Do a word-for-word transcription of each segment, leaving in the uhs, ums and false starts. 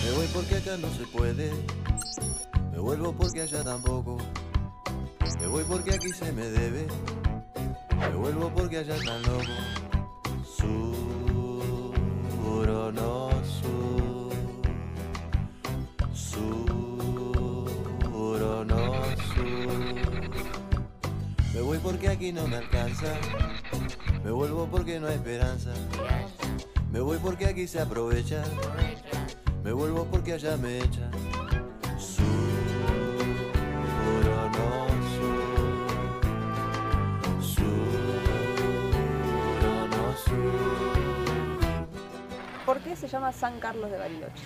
Me voy porque acá no se puede, me vuelvo porque allá tampoco. Me voy porque aquí se me debe, me vuelvo porque allá están locos. Sur o no sur, sur o no sur. Me voy porque aquí no me alcanza, me vuelvo porque no hay esperanza. Me voy porque aquí se aprovecha, me vuelvo porque allá me echan. Sur o no sur, sur o no sur. ¿Por qué se llama San Carlos de Bariloche?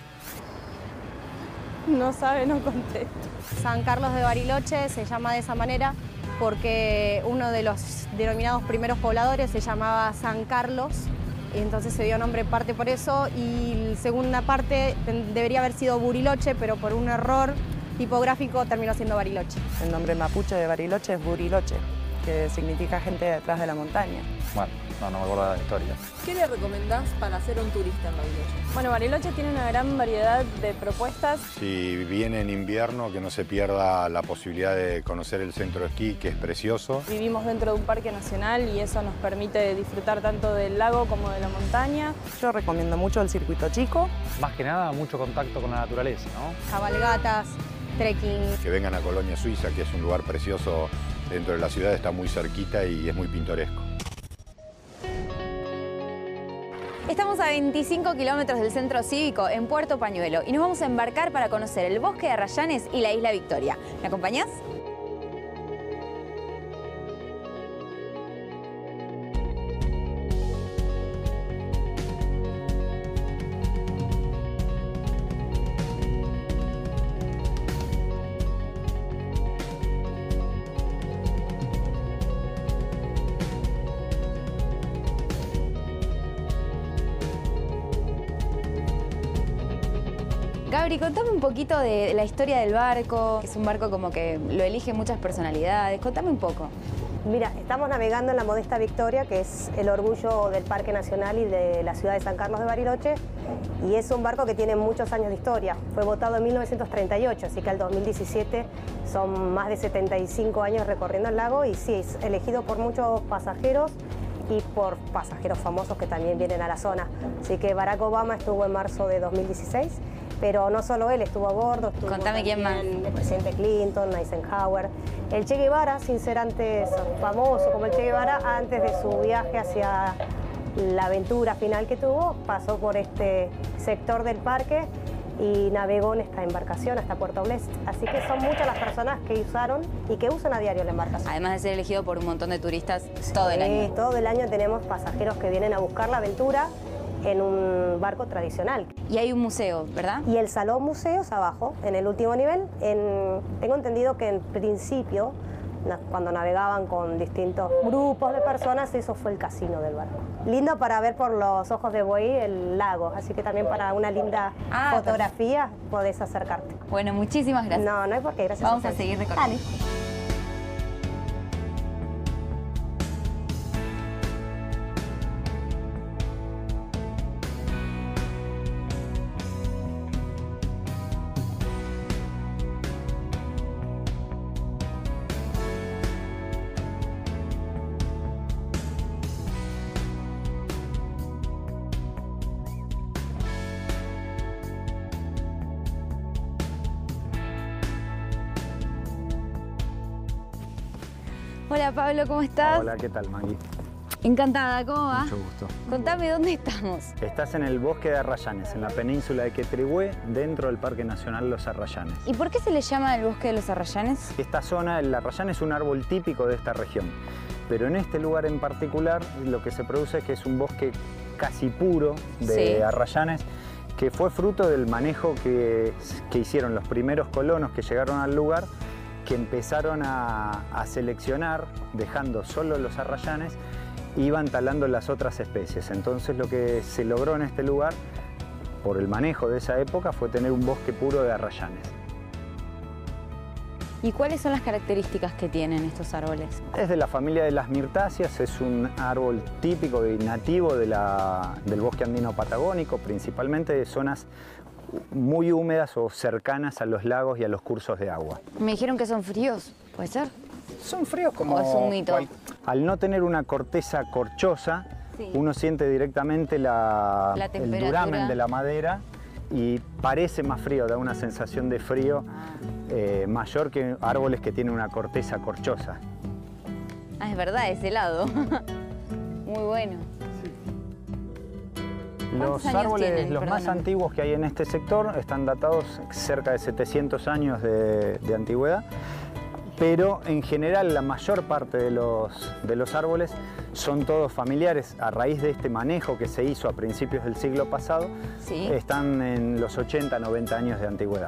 No sabe, no contesto. San Carlos de Bariloche se llama de esa manera porque uno de los denominados primeros pobladores se llamaba San Carlos, y entonces se dio nombre parte por eso, y la segunda parte debería haber sido Buriloche, pero por un error tipográfico terminó siendo Bariloche. El nombre mapuche de Bariloche es Buriloche, que significa gente detrás de la montaña. Bueno, no, no me acuerdo de la historia. ¿Qué le recomendás para ser un turista en Bariloche? Bueno, Bariloche tiene una gran variedad de propuestas. Si viene en invierno, que no se pierda la posibilidad de conocer el centro de esquí, que es precioso. Vivimos dentro de un parque nacional y eso nos permite disfrutar tanto del lago como de la montaña. Yo recomiendo mucho el circuito chico. Más que nada, mucho contacto con la naturaleza, ¿no? Cabalgatas, trekking. Que vengan a Colonia Suiza, que es un lugar precioso dentro de la ciudad, está muy cerquita y es muy pintoresco. Estamos a veinticinco kilómetros del centro cívico, en Puerto Pañuelo, y nos vamos a embarcar para conocer el bosque de Arrayanes y la isla Victoria. ¿Me acompañás? Gabri, contame un poquito de la historia del barco, que es un barco como que lo eligen muchas personalidades. Contame un poco. Mira, estamos navegando en la modesta Victoria, que es el orgullo del Parque Nacional y de la ciudad de San Carlos de Bariloche, y es un barco que tiene muchos años de historia. Fue votado en mil novecientos treinta y ocho, así que al dos mil diecisiete son más de setenta y cinco años recorriendo el lago, y sí, es elegido por muchos pasajeros y por pasajeros famosos que también vienen a la zona. Así que Barack Obama estuvo en marzo de dos mil dieciséis, pero no solo él estuvo a bordo, estuvo Contame quién más. el presidente Clinton, Eisenhower, el Che Guevara, sin ser antes famoso como el Che Guevara, antes de su viaje hacia la aventura final que tuvo, pasó por este sector del parque y navegó en esta embarcación hasta Puerto Blest. Así que son muchas las personas que usaron y que usan a diario la embarcación. Además de ser elegido por un montón de turistas todo el año. Sí, todo el año tenemos pasajeros que vienen a buscar la aventura en un barco tradicional. Y hay un museo, ¿verdad? Y el salón museos abajo, en el último nivel. En, tengo entendido que en principio, cuando navegaban con distintos grupos de personas, eso fue el casino del barco. Lindo para ver por los ojos de buey el lago, así que también para una linda ah, fotografía perfecto. Podés acercarte. Bueno, muchísimas gracias. No, no hay por qué, gracias. Vamos a, a seguir recorriendo. Dale. Hola Pablo, ¿cómo estás? Hola, ¿qué tal, Maggie? Encantada, ¿cómo va? Mucho gusto. Contame, ¿dónde estamos? Estás en el bosque de Arrayanes, en la península de Quetrigüé, dentro del Parque Nacional Los Arrayanes. ¿Y por qué se le llama el bosque de los Arrayanes? Esta zona, el arrayán es un árbol típico de esta región, pero en este lugar en particular lo que se produce es que es un bosque casi puro de sí. arrayanes, que fue fruto del manejo que, que hicieron los primeros colonos que llegaron al lugar, que empezaron a, a seleccionar, dejando solo los arrayanes, iban talando las otras especies. Entonces lo que se logró en este lugar, por el manejo de esa época, fue tener un bosque puro de arrayanes. ¿Y cuáles son las características que tienen estos árboles? Es de la familia de las mirtáceas, es un árbol típico y nativo de la, del bosque andino patagónico, principalmente de zonas muy húmedas o cercanas a los lagos y a los cursos de agua. Me dijeron que son fríos, ¿puede ser? Son fríos como... ¿O es un mito? cual- Al no tener una corteza corchosa, Sí. uno siente directamente la, La el temperatura. duramen de la madera y parece más frío, da una sensación de frío eh, mayor que árboles que tienen una corteza corchosa. Ah, es verdad, ese lado. Muy bueno. Los años árboles, tienen? los más Perdóname. antiguos que hay en este sector, están datados cerca de setecientos años de, de antigüedad, pero en general la mayor parte de los, de los árboles son todos familiares. A raíz de este manejo que se hizo a principios del siglo pasado, Sí. están en los ochenta, noventa años de antigüedad.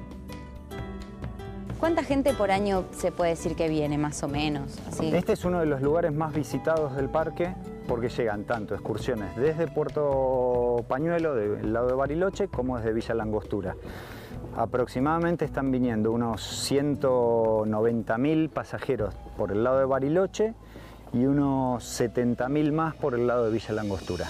¿Cuánta gente por año se puede decir que viene, más o menos? Así. Este es uno de los lugares más visitados del parque porque llegan tanto excursiones desde Puerto Pañuelo, del lado de Bariloche, como desde Villa Langostura. Aproximadamente están viniendo unos ciento noventa mil pasajeros por el lado de Bariloche y unos setenta mil más por el lado de Villa Langostura.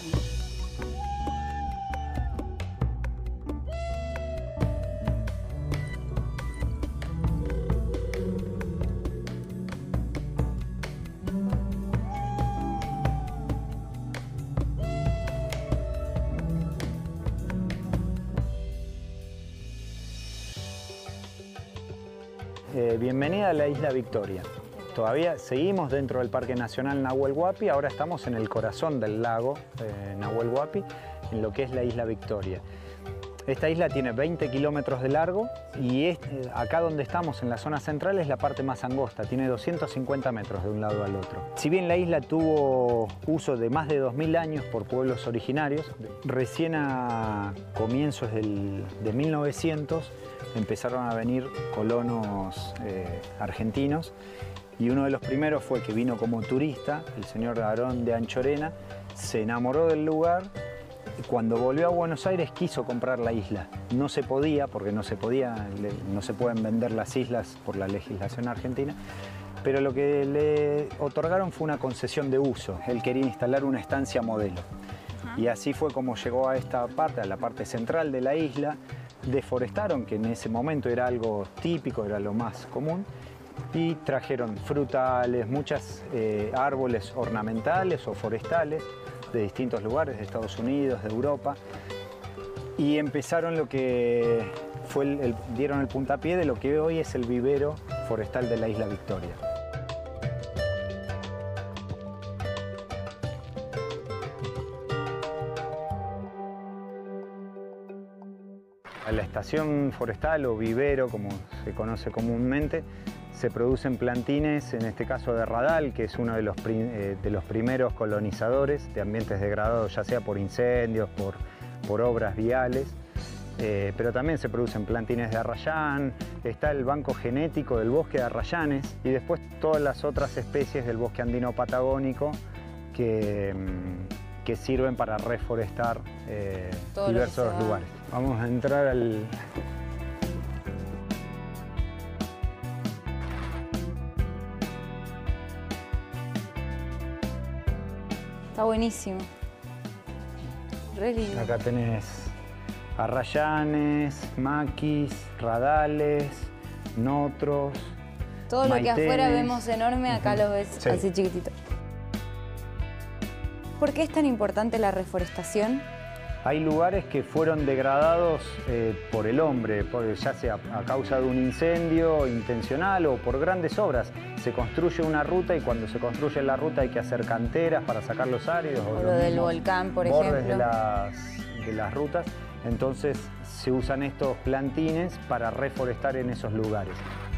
Eh, bienvenida a la Isla Victoria. Todavía seguimos dentro del Parque Nacional Nahuel Huapi, ahora estamos en el corazón del lago eh, Nahuel Huapi, en lo que es la Isla Victoria. Esta isla tiene veinte kilómetros de largo y es, eh, acá donde estamos, en la zona central, es la parte más angosta, tiene doscientos cincuenta metros de un lado al otro. Si bien la isla tuvo uso de más de dos mil años por pueblos originarios, recién a comienzos del, de mil novecientos empezaron a venir colonos eh, argentinos y uno de los primeros fue que vino como turista, el señor Aarón de Anchorena, se enamoró del lugar. Cuando volvió a Buenos Aires quiso comprar la isla. No se podía, porque no se podía, le- no se pueden vender las islas por la legislación argentina, pero lo que le otorgaron fue una concesión de uso. Él quería instalar una estancia modelo. Y así fue como llegó a esta parte, a la parte central de la isla. Deforestaron, que en ese momento era algo típico, era lo más común, y trajeron frutales, muchos árboles ornamentales o forestales de distintos lugares, de Estados Unidos, de Europa, y empezaron lo que fue el, el- dieron el puntapié de lo que hoy es el vivero forestal de la Isla Victoria. A la estación forestal o vivero, como se conoce comúnmente, se producen plantines, en este caso de radal, que es uno de los, pri- eh, de los primeros colonizadores de ambientes degradados, ya sea por incendios, por, por obras viales, eh, pero también se producen plantines de arrayán, está el banco genético del bosque de arrayanes y después todas las otras especies del bosque andino patagónico que, mm, que sirven para reforestar eh, Todo lo que diversos se va. lugares. Vamos a entrar al... Está buenísimo. Re lindo. Acá tenés arrayanes, maquis, radales, notros. Todo lo que maitenes. afuera vemos enorme, acá Ujú. lo ves Sí. así chiquitito. ¿Por qué es tan importante la reforestación? Hay lugares que fueron degradados eh, por el hombre, por- ya sea a causa de un incendio intencional o por grandes obras. Se construye una ruta y cuando se construye la ruta hay que hacer canteras para sacar los áridos. O los lo del mismos volcán, por bordes ejemplo. de las, de las rutas. Entonces se usan estos plantines para reforestar en esos lugares.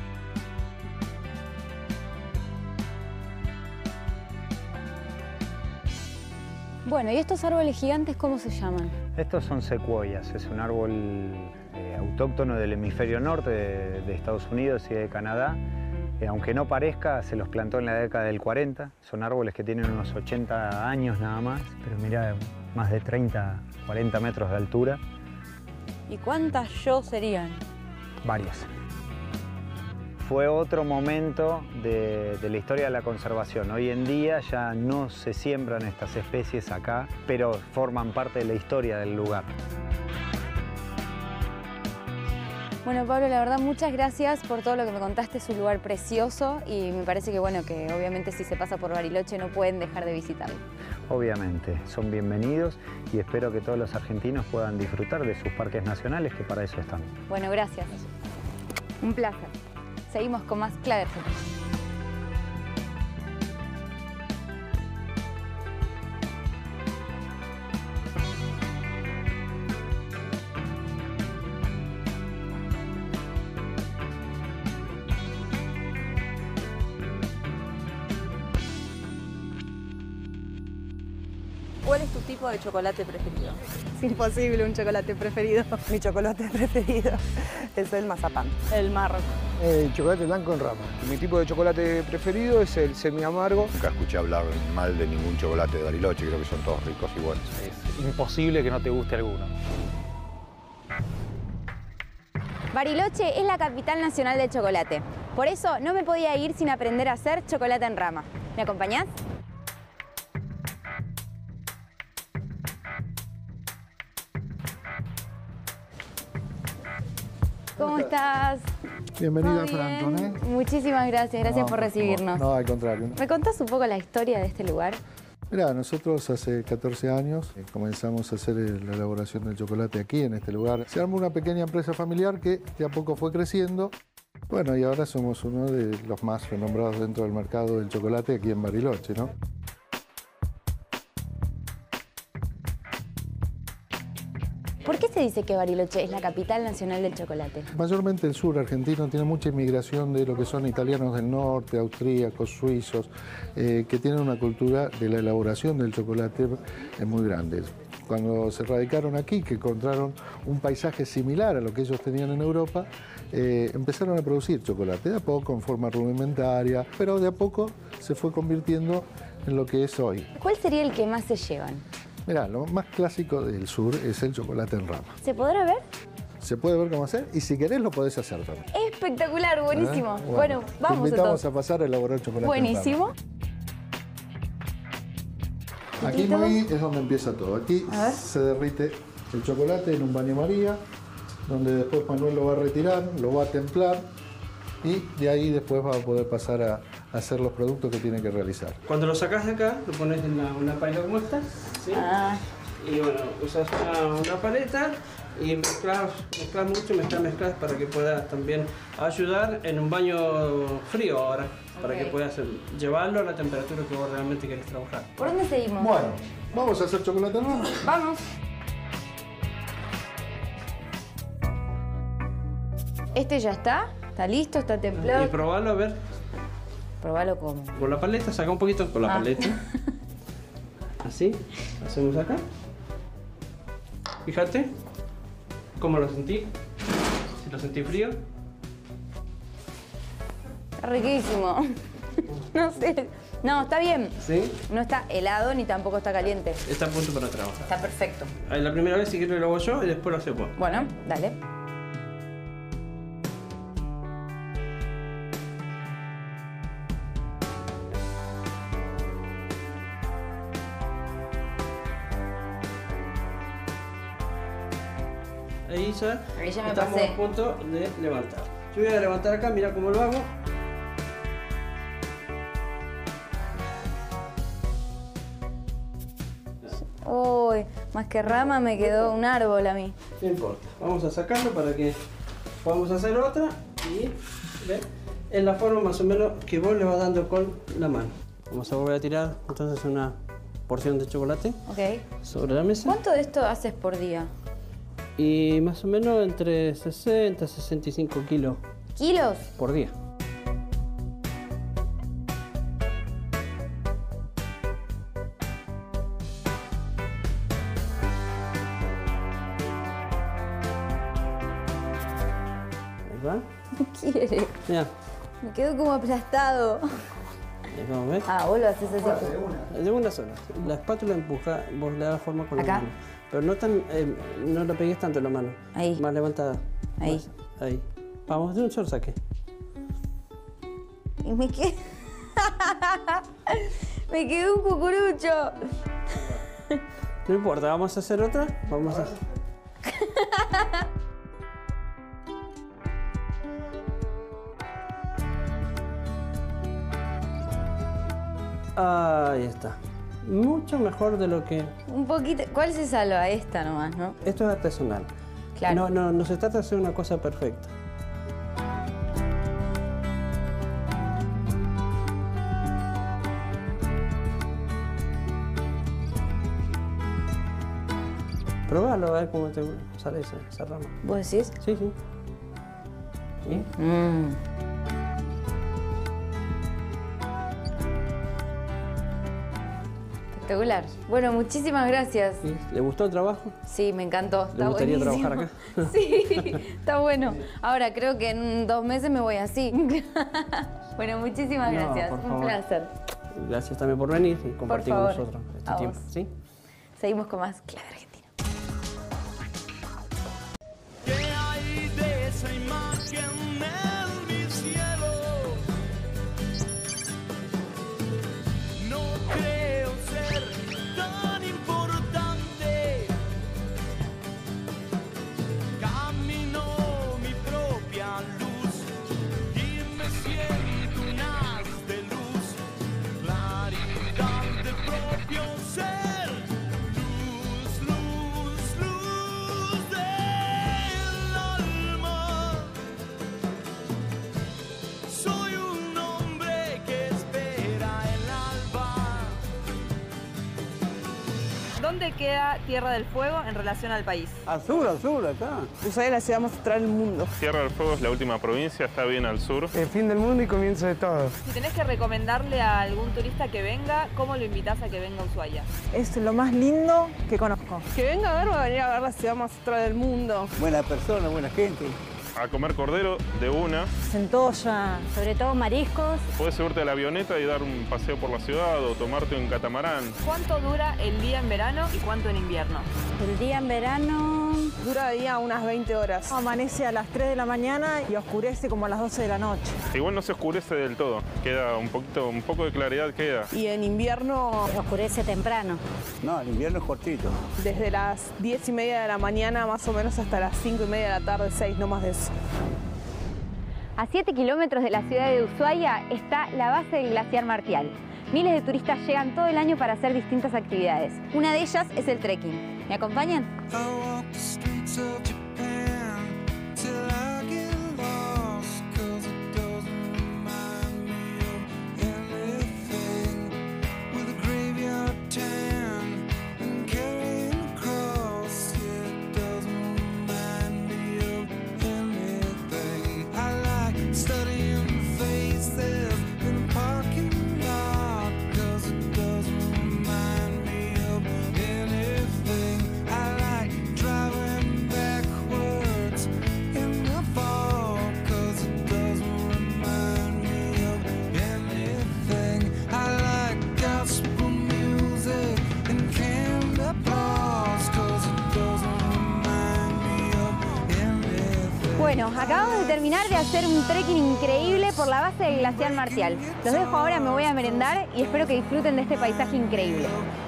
Bueno, ¿y estos árboles gigantes cómo se llaman? Estos son secuoyas, es un árbol eh, autóctono del hemisferio norte de, de Estados Unidos y de Canadá. Eh, aunque no parezca, se los plantó en la década del cuarenta. Son árboles que tienen unos ochenta años nada más, pero mira, más de treinta, cuarenta metros de altura, ¿Y cuántas yo serían? varias. Fue otro momento de, de la historia de la conservación. Hoy en día ya no se siembran estas especies acá, pero forman parte de la historia del lugar. Bueno, Pablo, la verdad, muchas gracias por todo lo que me contaste. Es un lugar precioso y me parece que, bueno, que obviamente si se pasa por Bariloche no pueden dejar de visitarlo. Obviamente, son bienvenidos y espero que todos los argentinos puedan disfrutar de sus parques nacionales, que para eso están. Bueno, gracias. Un placer. Seguimos con más Clave Argentina. ¿Cuál es tu tipo de chocolate preferido? Es imposible un chocolate preferido. Mi chocolate preferido es el mazapán. El marro. El chocolate blanco en rama. Mi tipo de chocolate preferido es el semi amargo. Nunca escuché hablar mal de ningún chocolate de Bariloche, creo que son todos ricos y buenos. Es imposible que no te guste alguno. Bariloche es la capital nacional del chocolate. Por eso no me podía ir sin aprender a hacer chocolate en rama. ¿Me acompañás? ¿Cómo estás? Bienvenida, Muy Franco, bien. ¿eh? Muchísimas gracias, gracias No, por recibirnos. No, al contrario. ¿Me contás un poco la historia de este lugar? Mira, nosotros hace catorce años eh, comenzamos a hacer eh, la elaboración del chocolate aquí, en este lugar. Se armó una pequeña empresa familiar que de a poco fue creciendo. Bueno, y ahora somos uno de los más renombrados dentro del mercado del chocolate aquí en Bariloche, ¿no? ¿Por qué se dice que Bariloche es la capital nacional del chocolate? Mayormente el sur argentino tiene mucha inmigración de lo que son italianos del norte, austríacos, suizos, eh, que tienen una cultura de la elaboración del chocolate eh, muy grande. Cuando se radicaron aquí, que encontraron un paisaje similar a lo que ellos tenían en Europa, eh, empezaron a producir chocolate de a poco, en forma rudimentaria, pero de a poco se fue convirtiendo en lo que es hoy. ¿Cuál sería el que más se llevan? Mirá, lo más clásico del sur es el chocolate en rama. ¿Se podrá ver? Se puede ver cómo hacer y si querés lo podés hacer también. Espectacular, buenísimo. ¿Eh? Bueno, Bueno, vamos te invitamos entonces. a pasar a elaborar chocolate Buenísimo. en rama. Aquí muy es donde empieza todo. Aquí se derrite el chocolate en un baño María, donde después Manuel lo va a retirar, lo va a templar y de ahí después va a poder pasar a hacer los productos que tiene que realizar. Cuando lo sacas de acá, lo pones en una, una paila como esta, ¿sí? Ah. Y bueno, usas una, una paleta y mezclas, mezclas mucho, mezclas, mezclas para que puedas también ayudar en un baño frío ahora, para Ok. que puedas llevarlo a la temperatura que vos realmente querés trabajar. ¿Por dónde seguimos? Bueno, vamos a hacer chocolate en rama. Vamos. Este ya está, está listo, está templado. Y probarlo a ver. Probalo como. Con la paleta, saca un poquito con la Ah. paleta. Así, hacemos acá. Fíjate cómo lo sentí. Si lo sentí frío. Está riquísimo. No sé. No, está bien. ¿Sí? No está helado ni tampoco está caliente. Está a punto para trabajar. Está perfecto. Ahí la primera vez si quieres lo hago yo y después lo haces vos. Bueno, dale. Ahí ya, Ahí ya me estamos pasé. a punto de levantar. Yo voy a levantar acá, mira cómo lo hago. Uy, más que rama me quedó un árbol a mí. No importa. Vamos a sacarlo para que podamos hacer otra y ¿ve? En la forma más o menos que vos le vas dando con la mano. Vamos a volver a tirar entonces una porción de chocolate Ok. sobre la mesa. ¿Cuánto de esto haces por día? Y más o menos entre sesenta y sesenta y cinco kilos ¿Kilos? por día. Ahí va. ¿Qué quiere? Mira, Me quedó como aplastado. ahí vamos, ¿ves? Ah, vos lo haces así. De una sola. La espátula empuja, vos le das forma con ¿Acá? la mano. Pero no tan, eh, no la pegues tanto en la mano. Ahí. Más levantada. Ahí. Más, ahí. Vamos, de un solo saque. Y me quedé... me quedó un cucurucho. No importa, vamos a hacer otra. Vamos a... Ahí está. Mucho mejor de lo que... Un poquito. ¿Cuál se salva? Esta nomás, ¿no? Esto es artesanal. Claro. No, no, no se trata de hacer una cosa perfecta. Probalo a ver cómo te sale esa, esa rama. ¿Vos decís? Sí, sí. ¿Sí? Mm. Espectacular. Bueno, muchísimas gracias. ¿Sí? ¿Le gustó el trabajo? Sí, me encantó. ¿Le Está gustaría buenísimo. trabajar acá? Sí, está bueno. Ahora creo que en dos meses me voy así. Bueno, muchísimas No, gracias. por Un favor. placer. Gracias también por venir y compartir con favor. nosotros este A tiempo. vos. ¿Sí? Seguimos con más Clave Argentina. ¿Qué hay de esa imagen en mi cielo? No creo ser tan importante. Camino mi propia luz y me siento un haz de luz, claridad del propio ser. Luz, luz, luz del alma. Soy un hombre que espera el alba. ¿Dónde queda Tierra del Fuego en relación al país? Al sur, al sur, acá. Ushuaia es la ciudad más austral del mundo. Tierra del Fuego es la última provincia, está bien al sur. El fin del mundo y comienzo de todo. Si tenés que recomendarle a algún turista que venga, ¿cómo lo invitás a que venga a Ushuaia? Es lo más lindo que conozco. Que venga a ver, va a venir a ver la ciudad más austral del mundo. Buena persona, buena gente. A comer cordero de una. Centolla. Sobre todo mariscos. Puedes subirte a la avioneta y dar un paseo por la ciudad o tomarte un catamarán. ¿Cuánto dura el día en verano y cuánto en invierno? El día en verano... Dura día unas veinte horas. Amanece a las tres de la mañana y oscurece como a las doce de la noche. Igual no se oscurece del todo, queda un poquito, un poco de claridad queda. Y en invierno... Oscurece temprano. No, el invierno es cortito. Desde las diez y media de la mañana más o menos hasta las cinco y media de la tarde, seis, no más de eso. A siete kilómetros de la ciudad de Ushuaia está la base del glaciar Martial. Miles de turistas llegan todo el año para hacer distintas actividades. Una de ellas es el trekking. ¿Me acompañan? Bueno, acabamos de terminar de hacer un trekking increíble por la base del glaciar Martial. Los dejo ahora, me voy a merendar y espero que disfruten de este paisaje increíble.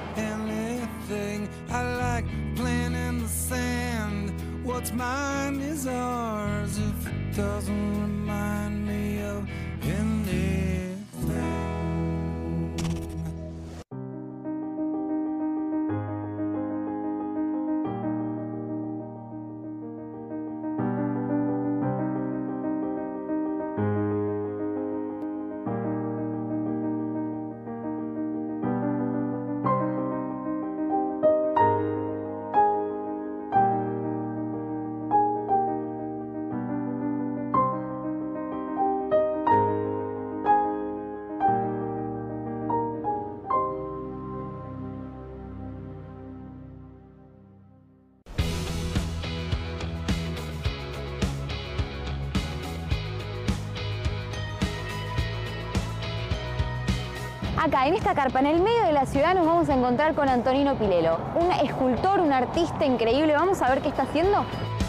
Acá, en esta carpa, en el medio de la ciudad, nos vamos a encontrar con Antonino Pilelo, un escultor, un artista increíble. Vamos a ver qué está haciendo.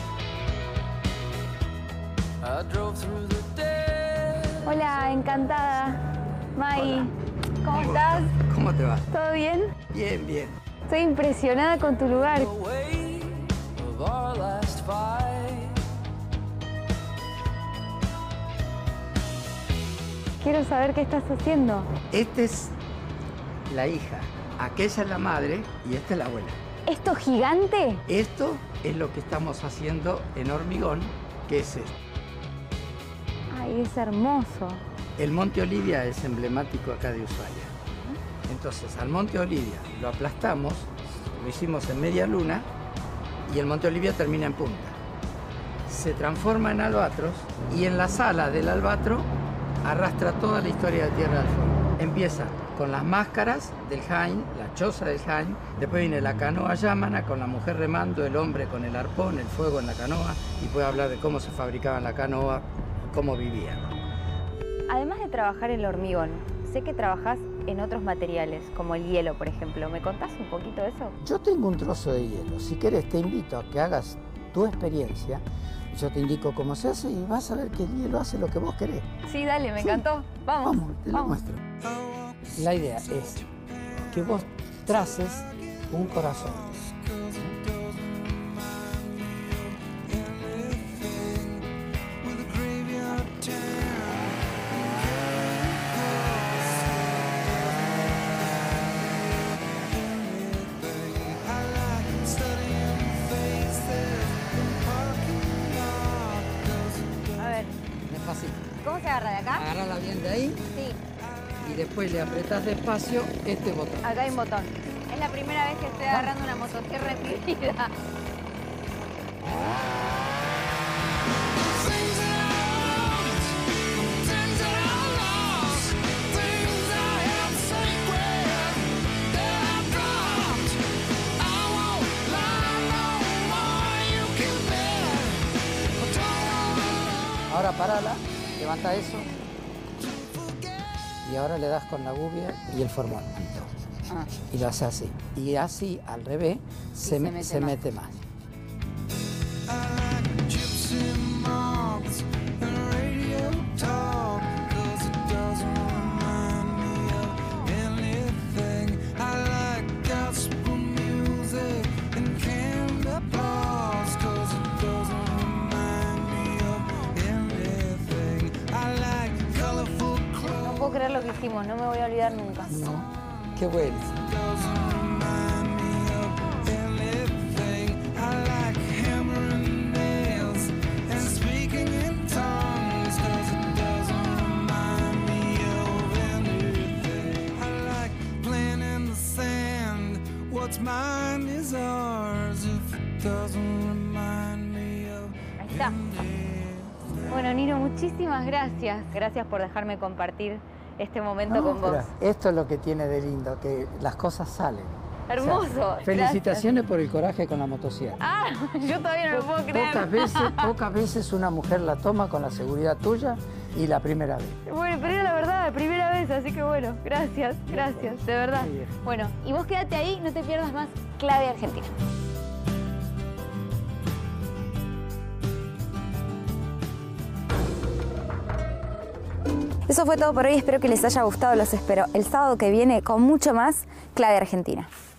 Hola, encantada. Mai, ¿cómo estás? ¿Cómo te va? ¿Todo bien? Bien, bien. Estoy impresionada con tu lugar. Quiero saber qué estás haciendo. Este es la hija, aquella es la madre y esta es la abuela. ¿Esto gigante? Esto es lo que estamos haciendo en hormigón, que es esto. Ay, es hermoso. El Monte Olivia es emblemático acá de Ushuaia. Entonces, al Monte Olivia lo aplastamos, lo hicimos en media luna y el Monte Olivia termina en punta. Se transforma en albatros y en la sala del albatro arrastra toda la historia de Tierra del Fuego. Empieza con las máscaras del Jaén, la choza del Jaén, después viene la canoa Yámana con la mujer remando, el hombre con el arpón, el fuego en la canoa, y puede hablar de cómo se fabricaban la canoa, cómo vivían. Además de trabajar el hormigón, sé que trabajás en otros materiales, como el hielo, por ejemplo. ¿Me contás un poquito de eso? Yo tengo un trozo de hielo. Si querés, te invito a que hagas tu experiencia. Yo te indico cómo se hace y vas a ver que el hielo hace lo que vos querés. Sí, dale, me sí. encantó. Vamos, Vamos, te lo vamos. muestro. La idea es que vos traces un corazón. A ver, Despacito. ¿cómo se agarra de acá? Agárrala bien de ahí. Sí. Y después le apretás despacio este botón. Acá hay un botón. Es la primera vez que estoy agarrando una motosierra enseguida. Ahora parala, levanta eso. Y ahora le das con la gubia y el formol. Ah. Y lo hace así. Y así, al revés, se, se me- mete se más. mete más. No puedo creer lo que hicimos, no me voy a olvidar nunca. No, qué bueno. Ahí está. Bueno, Nino, muchísimas gracias. Gracias por dejarme compartir este momento No, con vos. pero esto es lo que tiene de lindo, que las cosas salen. Hermoso. O sea, felicitaciones por el coraje con la motosierra. Ah, yo todavía no lo puedo creer. Pocas veces, pocas veces una mujer la toma con la seguridad tuya y la primera vez. Bueno, pero era la verdad, la primera vez, así que bueno, gracias, gracias, de verdad. Bueno, y vos quédate ahí, no te pierdas más Clave Argentina. Eso fue todo por hoy, espero que les haya gustado, los espero el sábado que viene con mucho más Clave Argentina.